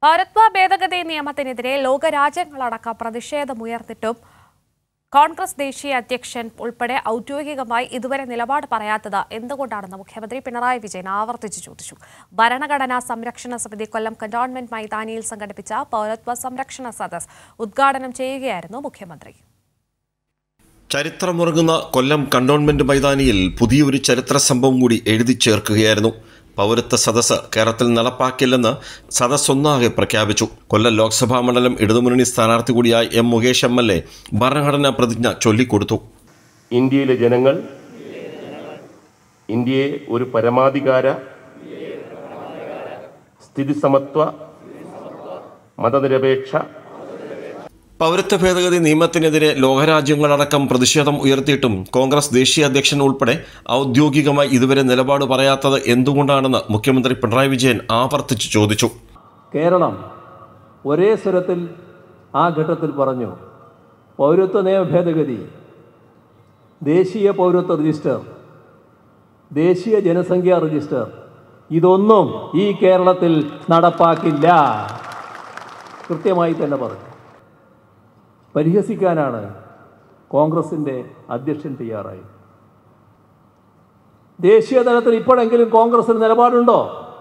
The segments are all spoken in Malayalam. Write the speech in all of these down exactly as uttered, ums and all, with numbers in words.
പൗരത്വ ഭേദഗതി നിയമത്തിനെതിരെ ലോകരാജ്യങ്ങളടക്കം പ്രതിഷേധമുയർന്നിട്ടും കോൺഗ്രസ് ദേശീയ അധ്യക്ഷൻ ഉൾപ്പെടെ ഔദ്യോഗികമായി ഇതുവരെ നിലപാട് പറയാത്തത് എന്തുകൊണ്ടാണെന്ന് മുഖ്യമന്ത്രി പിണറായി വിജയൻ ആവർത്തിച്ചു ചോദിച്ചു. ഭരണഘടനാ സംരക്ഷണ സമിതി കൊല്ലം കന്റോൺമെന്റ് മൈതാനിയിൽ സംഘടിപ്പിച്ച പൗരത്വ സംരക്ഷണ സദസ് ഉദ്ഘാടനം ചെയ്യുകയായിരുന്നു മുഖ്യമന്ത്രി. ചരിത്രമുറങ്ങുന്ന കൊല്ലം കന്റോൺമെന്റ് മൈതാനിയിൽ പുതിയൊരു ചരിത്ര സംഭവം കൂടി എഴുതി ചേർക്കുകയായിരുന്നു. പൗരത്വ സദസ്സ് കേരളത്തിൽ നടപ്പാക്കില്ലെന്ന് സദസ് ഒന്നാകെ പ്രഖ്യാപിച്ചു. കൊല്ലം ലോക്സഭാ മണ്ഡലം ഇടതുമുന്നണി സ്ഥാനാർത്ഥി കൂടിയായ M Mukesh M L A ഭരണഘടനാ പ്രതിജ്ഞ ചൊല്ലിക്കൊടുത്തു. ഇന്ത്യയിലെ ജനങ്ങൾ ഇന്ത്യയെ ഒരു പരമാധികാര സ്ഥിതിസമത്വ മതനിരപേക്ഷ പൗരത്വ ഭേദഗതി നിയമത്തിനെതിരെ ലോകരാജ്യങ്ങളടക്കം പ്രതിഷേധം ഉയർത്തിയിട്ടും കോൺഗ്രസ് ദേശീയ അധ്യക്ഷൻ ഉൾപ്പെടെ ഔദ്യോഗികമായി ഇതുവരെ നിലപാട് പറയാത്തത് എന്തുകൊണ്ടാണെന്ന് മുഖ്യമന്ത്രി പിണറായി വിജയൻ ആവർത്തിച്ചു ചോദിച്ചു. കേരളം ഒരേ സ്വരത്തിൽ ആ ഘട്ടത്തിൽ പറഞ്ഞു, പൗരത്വ നിയമ ഭേദഗതി, ദേശീയ പൗരത്വ രജിസ്റ്റർ, ദേശീയ ജനസംഖ്യാ രജിസ്റ്റർ, ഇതൊന്നും ഈ കേരളത്തിൽ നടപ്പാക്കില്ല. കൃത്യമായി തന്നെ പറഞ്ഞു. പരിഹസിക്കാനാണ് കോൺഗ്രസിൻ്റെ അധ്യക്ഷൻ തയ്യാറായി. ദേശീയ തലത്തിൽ ഇപ്പോഴെങ്കിലും കോൺഗ്രസിന് നിലപാടുണ്ടോ?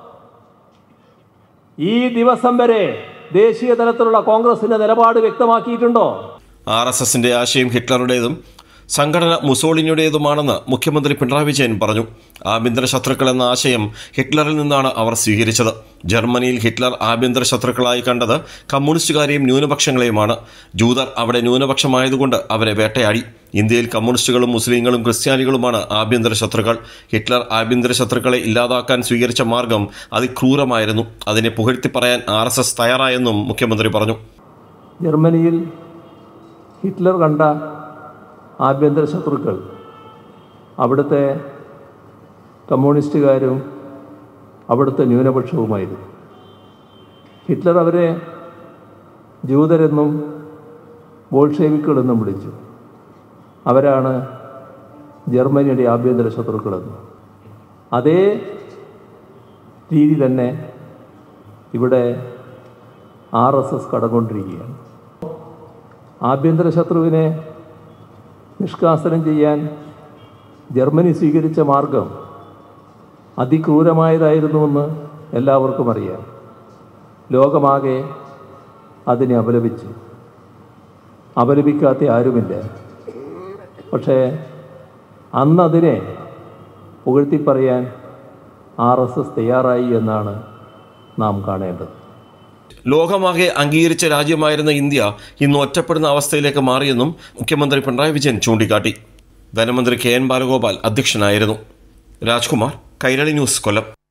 ഈ ദിവസം വരെ ദേശീയ തലത്തിലുള്ള കോൺഗ്രസിന്റെ നിലപാട് വ്യക്തമാക്കിയിട്ടുണ്ടോ? ആർ എസ് എസിന്റെ ആശയം ഹിറ്റ്ലറുടേതും സംഘടന മുസോളിനിയുടേതുമാണെന്ന് മുഖ്യമന്ത്രി പിണറായി വിജയൻ പറഞ്ഞു. ആഭ്യന്തര ശത്രുക്കൾ എന്ന ആശയം ഹിറ്റ്ലറിൽ നിന്നാണ് അവർ സ്വീകരിച്ചത്. ജർമ്മനിയിൽ ഹിറ്റ്ലർ ആഭ്യന്തര ശത്രുക്കളായി കണ്ടത് കമ്മ്യൂണിസ്റ്റുകാരെയും ന്യൂനപക്ഷങ്ങളെയുമാണ്. ജൂതർ അവിടെ ന്യൂനപക്ഷമായതുകൊണ്ട് അവരെ വേട്ടയാടി. ഇന്ത്യയിൽ കമ്മ്യൂണിസ്റ്റുകളും മുസ്ലിങ്ങളും ക്രിസ്ത്യാനികളുമാണ് ആഭ്യന്തര ശത്രുക്കൾ. ഹിറ്റ്ലർ ആഭ്യന്തര ശത്രുക്കളെ ഇല്ലാതാക്കാൻ സ്വീകരിച്ച മാർഗം അതിക്രൂരമായിരുന്നു. അതിനെ പുകഴ്ത്തി പറയാൻ ആർ എസ് എസ് തയ്യാറായെന്നും മുഖ്യമന്ത്രി പറഞ്ഞു. ജർമ്മനിയിൽ ഹിറ്റ്ലർ കണ്ട ആഭ്യന്തര ശത്രുക്കൾ അവിടുത്തെ കമ്മ്യൂണിസ്റ്റുകാരും അവിടുത്തെ ന്യൂനപക്ഷവുമായിരുന്നു. ഹിറ്റ്ലർ അവരെ ജൂതരെന്നും ബോൾഷെവിക്കുകളെന്നും വിളിച്ചു. അവരാണ് ജർമ്മനിയുടെ ആഭ്യന്തര ശത്രുക്കളെന്നും. അതേ രീതി തന്നെ ഇവിടെ ആർ എസ് എസ് കടകൊണ്ടിരിക്കുകയാണ്. ആഭ്യന്തര ശത്രുവിനെ നിഷ്കാസനം ചെയ്യാൻ ജർമ്മനി സ്വീകരിച്ച മാർഗം അതിക്രൂരമായതായിരുന്നുവെന്ന് എല്ലാവർക്കും അറിയാം. ലോകമാകെ അതിനെ അപലപിച്ചു. അപലപിക്കാത്ത ആരുമില്ല. പക്ഷേ അന്നതിനെ പുകഴ്ത്തി പറയാൻ ആർ എസ് എസ് തയ്യാറായി എന്നാണ് നാം കാണേണ്ടത്. ലോകമാകെ അംഗീകരിച്ച രാജ്യമായിരുന്ന ഇന്ത്യ ഇന്ന് ഒറ്റപ്പെടുന്ന അവസ്ഥയിലേക്ക് മാറിയെന്നും മുഖ്യമന്ത്രി പിണറായി വിജയൻ ചൂണ്ടിക്കാട്ടി. ധനമന്ത്രി കെ എൻ ബാലഗോപാൽ അധ്യക്ഷനായിരുന്നു. രാജ്കുമാർ, കൈരളി ന്യൂസ്, കൊല്ലം.